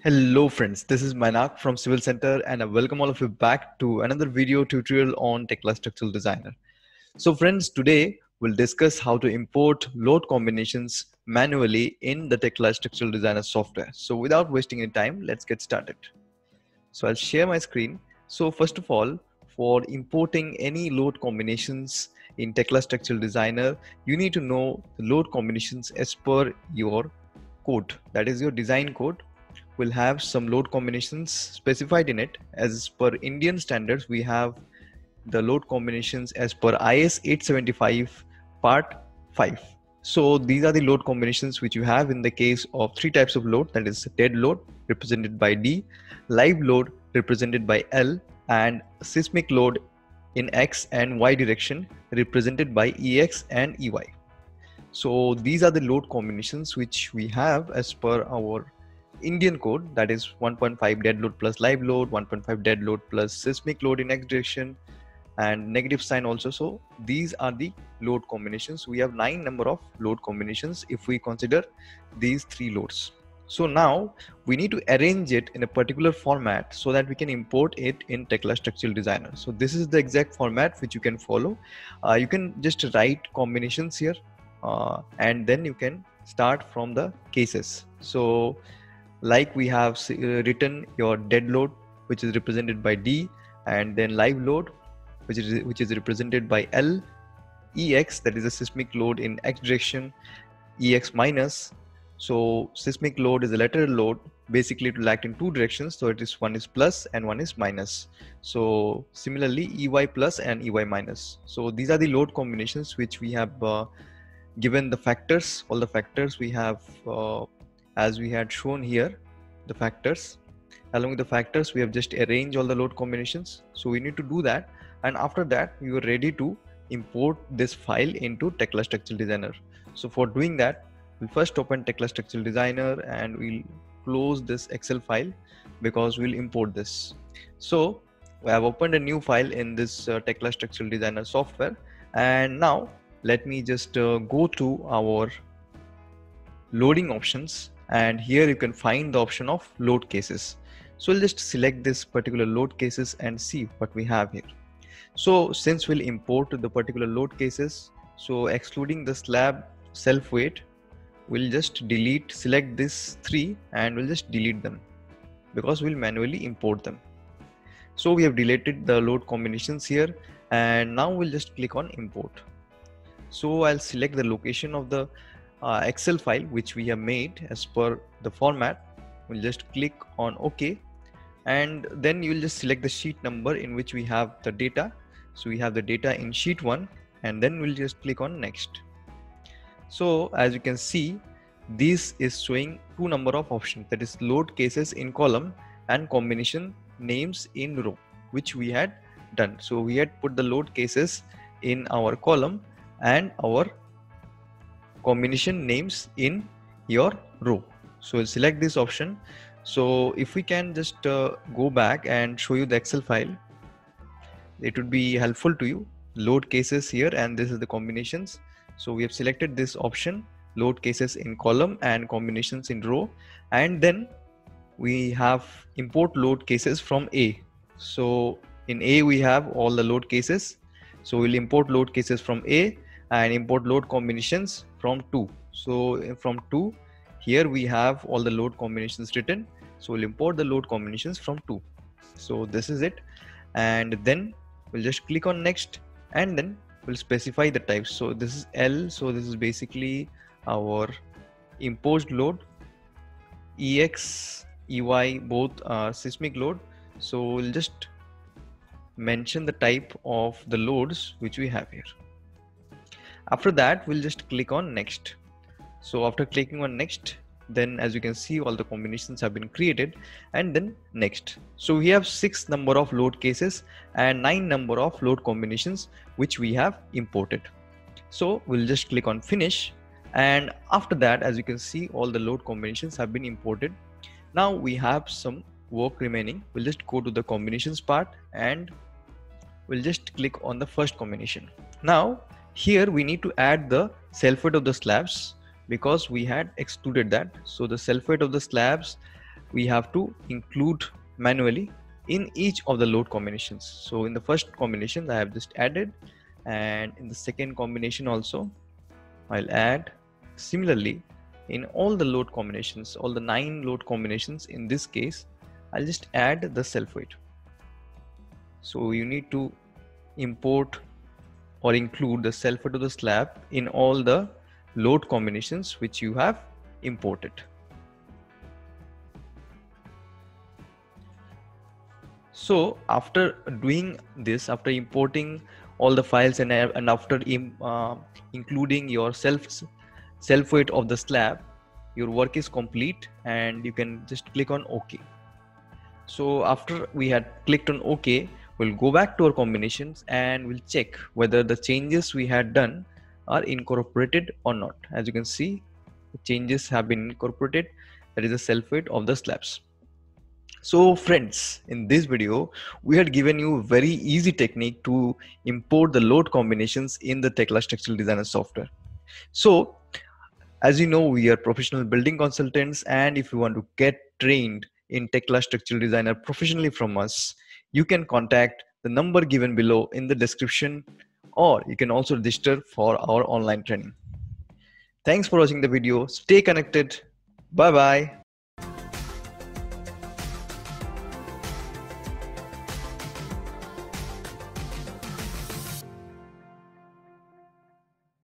Hello friends, this is Manak from Civil Center and I welcome all of you back to another video tutorial on Tekla Structural Designer. So friends, today we'll discuss how to import load combinations manually in the Tekla Structural Designer software. So without wasting any time, let's get started. So I'll share my screen. So first of all, for importing any load combinations in Tekla Structural Designer, you need to know the load combinations as per your code, that is your design code will have some load combinations specified in it. As per Indian standards, we have the load combinations as per IS 875 part 5. So these are the load combinations which you have in the case of three types of load, that is dead load represented by D, live load represented by L, and seismic load in X and Y direction represented by EX and EY. So these are the load combinations which we have as per our Indian code, that is 1.5 dead load plus live load, 1.5 dead load plus seismic load in X direction, and negative sign also. So these are the load combinations. We have 9 number of load combinations if we consider these three loads. So now we need to arrange it in a particular format so that we can import it in Tekla Structural Designer. So this is the exact format which you can follow. You can just write combinations here and then you can start from the cases. So like we have written your dead load, which is represented by D, and then live load, which is represented by L, EX, that is a seismic load in X direction, EX minus. So seismic load is a lateral load, basically it will act in two directions. So it is one is plus and one is minus. So similarly EY plus and EY minus. So these are the load combinations which we have given the factors, all the factors we have as we had shown here, the factors. Along with the factors, we have just arranged all the load combinations. So we need to do that, and after that you are ready to import this file into Tekla Structural Designer. So for doing that, we'll first open Tekla Structural Designer and we'll close this Excel file because we'll import this. So we have opened a new file in this Tekla Structural Designer software, and now let me just go to our loading options, and here you can find the option of load cases. So we'll just select this particular load cases and see what we have here. So since we'll import the particular load cases, so excluding the slab self weight, we'll just select this three and we'll just delete them because we'll manually import them. So we have deleted the load combinations here, and now we'll just click on import. So I'll select the location of the Excel file which we have made as per the format. We'll just click on OK, and then you will just select the sheet number in which we have the data. So we have the data in sheet 1, and then we'll just click on next. So as you can see, this is showing two number of options, that is load cases in column and combination names in row, which we had done. So we had put the load cases in our column and our combination names in your row. So we'll select this option. So if we can just go back and show you the Excel file, it would be helpful to you. Load cases here, and this is the combinations. So we have selected this option, load cases in column and combinations in row, and then we have import load cases from A. So in A we have all the load cases. So we'll import load cases from A and import load combinations from 2. So from 2, here we have all the load combinations written. So we'll import the load combinations from 2. So this is it, and then we'll just click on next, and then we'll specify the types. So this is L, so this is basically our imposed load. EX, EY both are seismic load. So we'll just mention the type of the loads which we have here. After that, we'll just click on next. So after clicking on next, then as you can see, all the combinations have been created, and then next. So we have 6 number of load cases and 9 number of load combinations which we have imported. So we'll just click on finish, and after that, as you can see, all the load combinations have been imported. Now we have some work remaining. We'll just go to the combinations part and we'll just click on the first combination. Now here we need to add the self weight of the slabs because we had excluded that. So the self weight of the slabs we have to include manually in each of the load combinations. So in the first combination I have just added, and in the second combination also I'll add. Similarly, in all the load combinations, all the 9 load combinations, in this case I'll just add the self weight. So you need to import or include the self weight of the slab in all the load combinations which you have imported. So after doing this, after importing all the files and after including your self weight of the slab, your work is complete and you can just click on OK. So after we had clicked on OK, we'll go back to our combinations and we'll check whether the changes we had done are incorporated or not. As you can see, the changes have been incorporated. That is the self weight of the slabs. So friends, in this video, we had given you a very easy technique to import the load combinations in the Tekla Structural Designer software. So as you know, we are professional building consultants, and if you want to get trained in Tekla Structural Designer professionally from us, you can contact the number given below in the description, or you can also register for our online training. Thanks for watching the video. Stay connected. Bye bye.